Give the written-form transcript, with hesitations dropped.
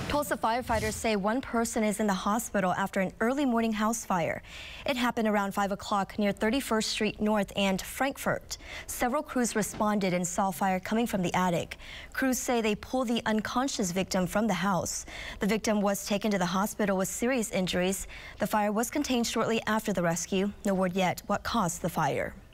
Tulsa firefighters say one person is in the hospital after an early morning house fire. It happened around 5 o'clock near 31st Street North and Frankfurt. Several crews responded and saw fire coming from the attic. Crews say they pulled the unconscious victim from the house. The victim was taken to the hospital with serious injuries. The fire was contained shortly after the rescue. No word yet what caused the fire.